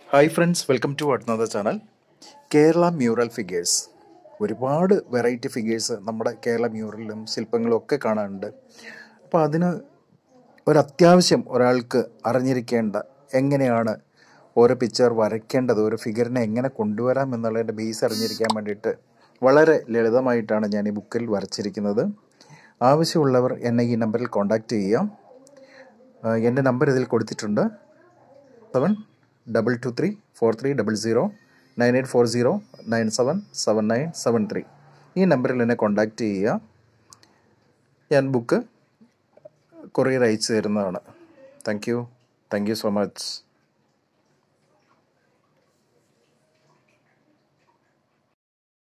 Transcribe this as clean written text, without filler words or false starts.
Hi friends, welcome to artnandha channel. Kerala mural figures. ഒരുപാട് variety figures നമ്മുടെ കേരള മ്യൂറലിലും ശില്പങ്ങളും ഒക്കെ കാണാനുണ്ട്. അപ്പോൾ അതിന് ഒരത്യാവശ്യം ഒരാൾക്ക് അറിഞ്ഞിരിക്കേണ്ട എങ്ങനെയാണ് ഓരോ പിക്ചർ വരയ്ക്കേണ്ടത്, ഒരു ഫിഗറിനെ എങ്ങനെ കൊണ്ടുവരാം എന്നുള്ളതിൻ്റെ ബേസ് അറിഞ്ഞിരിക്കാൻ വേണ്ടിയിട്ട് വളരെ ലളിതമായിട്ടാണ് ഞാൻ ഈ ബുക്കിൽ വരച്ചിരിക്കുന്നത്. ആവശ്യമുള്ളവർ എന്നെ ഈ നമ്പറിൽ കോൺടാക്റ്റ് ചെയ്യാം. എൻ്റെ നമ്പർ ഇതിൽ കൊടുത്തിട്ടുണ്ട്: 72234300 9840977973. ഈ നമ്പറിൽ എന്നെ കോൺടാക്റ്റ് ചെയ്യുക. ഞാൻ ബുക്ക് കൊറിയർ അയച്ചു തരുന്നതാണ്. Thank you so much.